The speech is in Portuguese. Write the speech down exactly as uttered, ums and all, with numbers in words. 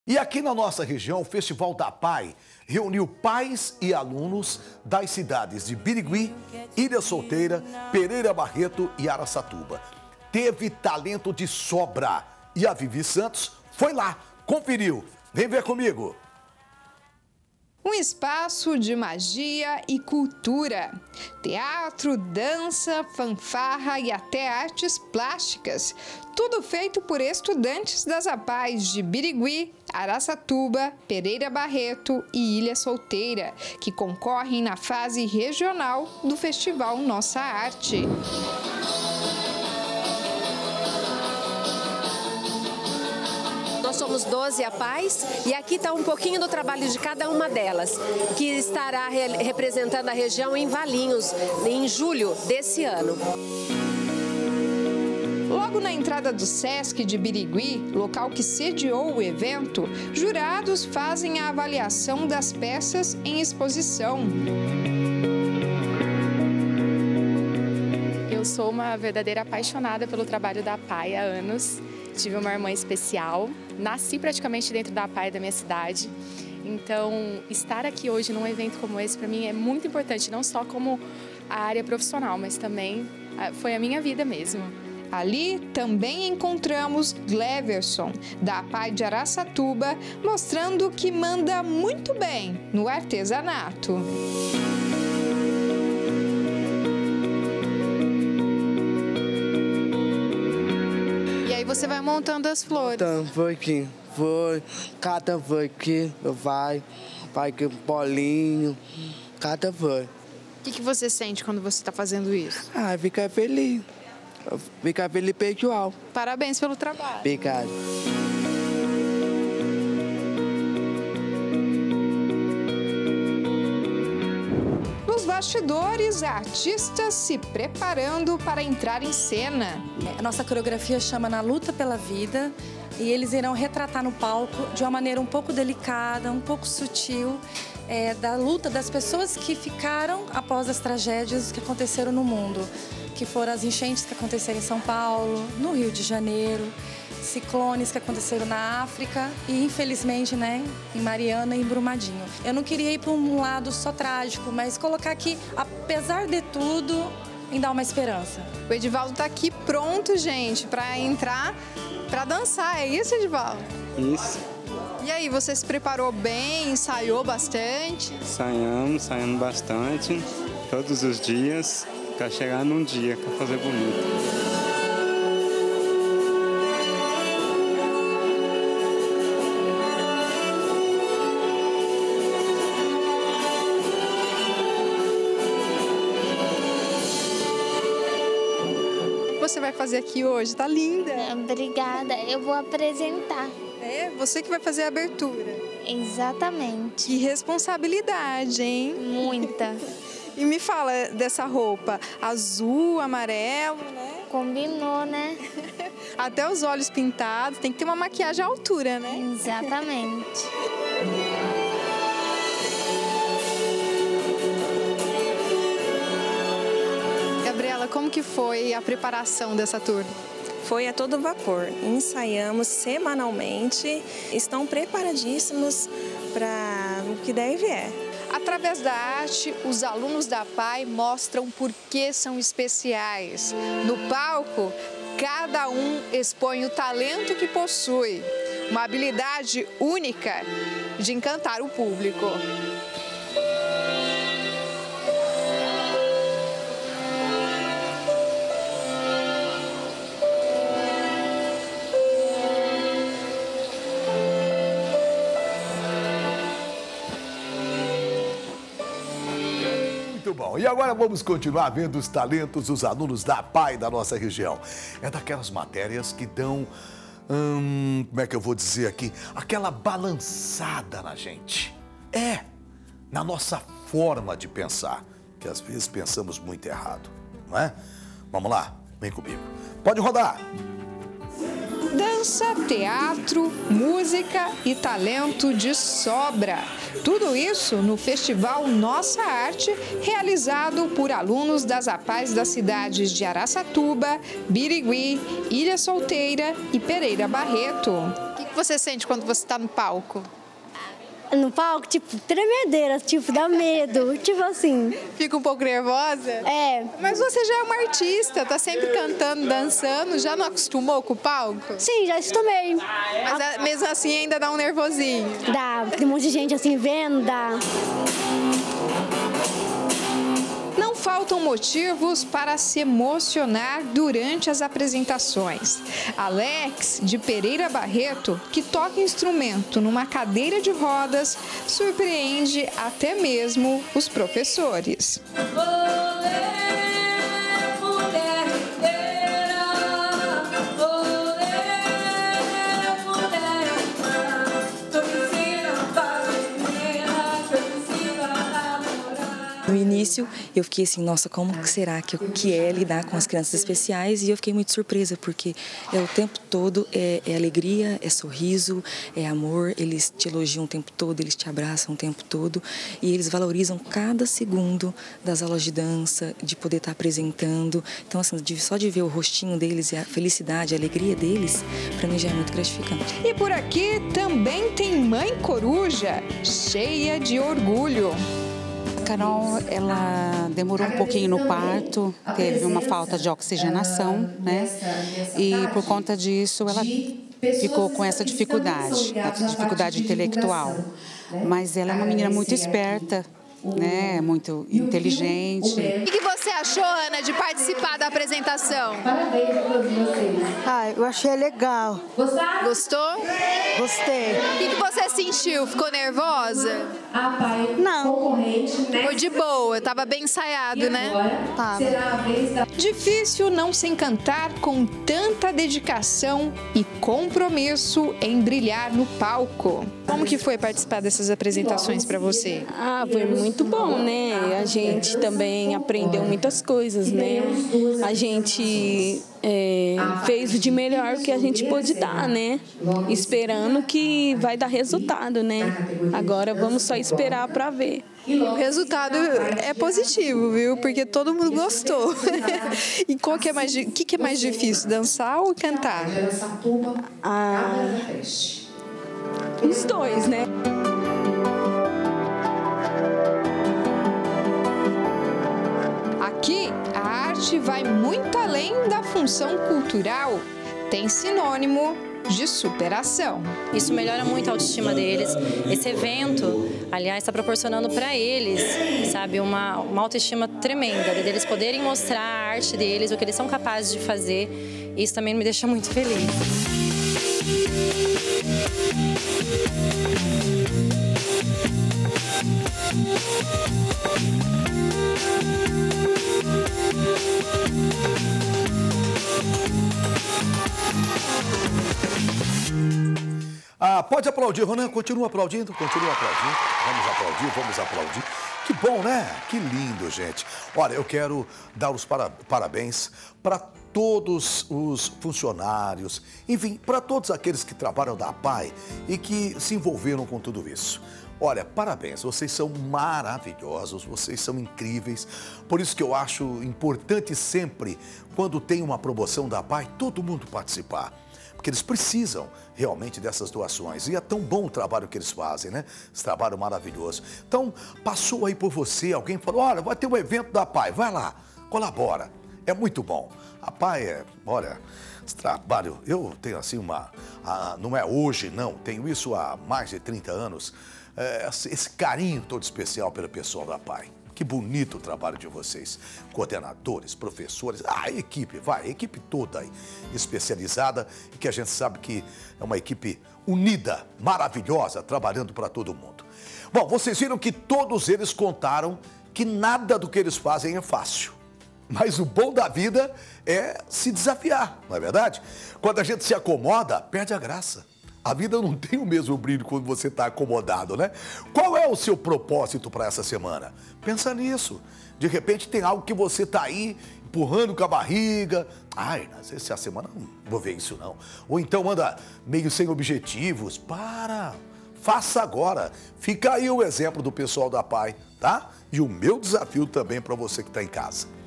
E aqui na nossa região, o Festival da Pai reuniu pais e alunos das cidades de Birigui, Ilha Solteira, Pereira Barreto e Araçatuba. Teve talento de sobra e a Vivi Santos foi lá, conferiu. Vem ver comigo. Um espaço de magia e cultura. Teatro, dança, fanfarra e até artes plásticas. Tudo feito por estudantes das APAES de Birigui, Araçatuba, Pereira Barreto e Ilha Solteira, que concorrem na fase regional do Festival Nossa Arte. Nós somos doze APAES e aqui está um pouquinho do trabalho de cada uma delas, que estará re representando a região em Valinhos, em julho desse ano. Logo na entrada do Sesc de Birigui, local que sediou o evento, jurados fazem a avaliação das peças em exposição. Eu sou uma verdadeira apaixonada pelo trabalho da APAE há anos. Tive uma irmã especial, nasci praticamente dentro da APAE da minha cidade. Então, estar aqui hoje num evento como esse, para mim, é muito importante, não só como a área profissional, mas também foi a minha vida mesmo. Ali também encontramos Gleverson, da APAE de Araçatuba, mostrando que manda muito bem no artesanato. Você vai montando as flores. Então, foi aqui, foi, cada foi aqui, vai, vai aqui, bolinho, cada foi. O que, que você sente quando você está fazendo isso? Ah, fica feliz, fica feliz pessoal. Parabéns pelo trabalho. Obrigado. Nos bastidores, artistas se preparando para entrar em cena. A nossa coreografia chama Na Luta pela Vida e eles irão retratar no palco de uma maneira um pouco delicada, um pouco sutil, é, da luta das pessoas que ficaram após as tragédias que aconteceram no mundo, que foram as enchentes que aconteceram em São Paulo, no Rio de Janeiro, ciclones que aconteceram na África e, infelizmente, né, em Mariana e em Brumadinho. Eu não queria ir para um lado só trágico, mas colocar que, apesar de tudo, em dar uma esperança. O Edivaldo está aqui pronto, gente, para entrar, para dançar. É isso, Edivaldo? Isso. E aí, você se preparou bem, ensaiou bastante? Ensaiamos, ensaiando bastante, todos os dias, para chegar num dia para fazer bonito. Você vai fazer aqui hoje? Tá linda! Obrigada, eu vou apresentar. É, você que vai fazer a abertura. Exatamente. Que responsabilidade, hein? Muita. E me fala dessa roupa, azul, amarelo, né? Combinou, né? Até os olhos pintados, tem que ter uma maquiagem à altura, né? Exatamente. Como que foi a preparação dessa turma? Foi a todo vapor. Ensaiamos semanalmente, estão preparadíssimos para o que deve é. Através da arte, os alunos da APAE mostram por que são especiais. No palco, cada um expõe o talento que possui, uma habilidade única de encantar o público. Muito bom. E agora vamos continuar vendo os talentos dos alunos da APAE da nossa região. É daquelas matérias que dão, hum, como é que eu vou dizer aqui, aquela balançada na gente. É, na nossa forma de pensar, que às vezes pensamos muito errado, não é? Vamos lá, vem comigo. Pode rodar. Dança, teatro, música e talento de sobra. Tudo isso no Festival Nossa Arte, realizado por alunos das APAES das cidades de Araçatuba, Birigui, Ilha Solteira e Pereira Barreto. que você sente quando você está no palco? No palco, tipo, tremedeira, tipo, dá medo, tipo assim. Fica um pouco nervosa? É. Mas você já é uma artista, tá sempre cantando, dançando, já não acostumou com o palco? Sim, já acostumei. Mas a... mesmo assim ainda dá um nervosinho? Dá, tem um monte de gente assim vendo, dá. Não faltam motivos para se emocionar durante as apresentações. Alex, de Pereira Barreto, que toca instrumento numa cadeira de rodas, surpreende até mesmo os professores. No início, eu fiquei assim, nossa, como que será que, que é lidar com as crianças especiais? E eu fiquei muito surpresa, porque é o tempo todo, é, é alegria, é sorriso, é amor, eles te elogiam o tempo todo, eles te abraçam o tempo todo, e eles valorizam cada segundo das aulas de dança, de poder estar apresentando. Então, assim, só de ver o rostinho deles e a felicidade, a alegria deles, para mim já é muito gratificante. E por aqui também tem mãe coruja, cheia de orgulho. A Carol, ela demorou um pouquinho no parto, teve uma falta de oxigenação, né? E por conta disso ela ficou com essa dificuldade, a dificuldade intelectual. Mas ela é uma menina muito esperta, né? Muito inteligente. O que você achou, Ana, de participar da apresentação? Parabéns a todos vocês. Ah, eu achei legal. Gostaram? Gostou? Gostei. O que você sentiu? Ficou nervosa? Não. Foi de boa, estava bem ensaiado, né? Tá. Difícil não se encantar com tanta dedicação e compromisso em brilhar no palco. Como que foi participar dessas apresentações para você? Ah, foi muito bom, né? A gente também aprendeu muitas coisas, né? A gente é, fez o de melhor que a gente pôde dar, né? Esperando que vai dar resultado, né? Agora vamos só esperar para ver. O resultado é positivo, viu? Porque todo mundo gostou. E qual que é mais, o que, que é mais difícil, dançar ou cantar? Ah, os dois, né? Aqui, a arte vai muito além da função cultural. Tem sinônimo de superação. Isso melhora muito a autoestima deles. Esse evento, aliás, está proporcionando para eles, sabe, uma, uma autoestima tremenda, de eles poderem mostrar a arte deles, o que eles são capazes de fazer. Isso também me deixa muito feliz. Ah, pode aplaudir, Ronan, continua aplaudindo, continua aplaudindo. Vamos aplaudir, vamos aplaudir. Que bom, né? Que lindo, gente. Olha, eu quero dar os para, parabéns para todos os funcionários, enfim, para todos aqueles que trabalham da A P A I e que se envolveram com tudo isso. Olha, parabéns, vocês são maravilhosos, vocês são incríveis. Por isso que eu acho importante sempre, quando tem uma promoção da A P A I, todo mundo participar. Porque eles precisam realmente dessas doações. E é tão bom o trabalho que eles fazem, né? Esse trabalho maravilhoso. Então, passou aí por você, alguém falou, olha, vai ter um evento da A P A I, vai lá, colabora. É muito bom. A A P A I é, olha, esse trabalho, eu tenho assim uma, a, não é hoje não, tenho isso há mais de trinta anos, é, esse carinho todo especial pelo pessoal da A P A I. Que bonito o trabalho de vocês, coordenadores, professores, a equipe, vai, a equipe toda aí, especializada e que a gente sabe que é uma equipe unida, maravilhosa, trabalhando para todo mundo. Bom, vocês viram que todos eles contaram que nada do que eles fazem é fácil. Mas o bom da vida é se desafiar, não é verdade? Quando a gente se acomoda, perde a graça. A vida não tem o mesmo brilho quando você está acomodado, né? Qual é o seu propósito para essa semana? Pensa nisso. De repente tem algo que você está aí empurrando com a barriga. Ai, essa semana não vou ver isso não. Ou então anda meio sem objetivos. Para, faça agora. Fica aí o exemplo do pessoal da A P A I, tá? E o meu desafio também para você que está em casa.